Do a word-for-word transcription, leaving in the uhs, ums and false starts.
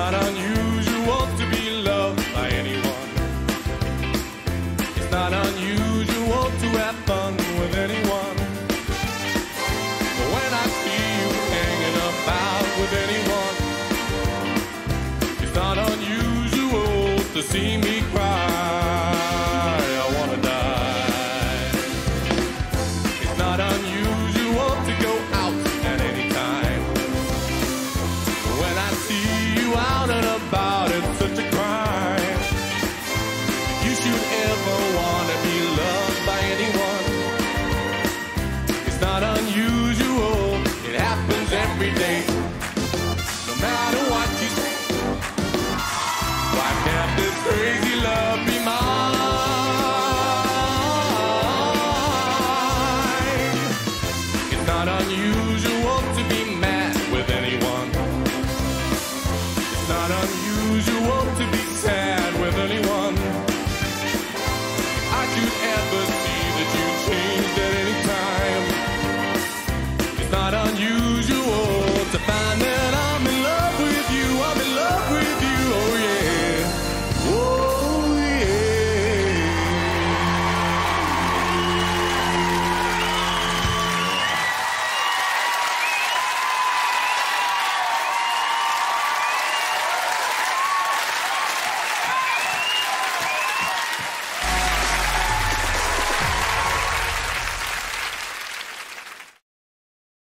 not unusual to be loved by anyone. It's not unusual to have fun with anyone. But when I see you hanging about with anyone, it's not unusual to see me cry.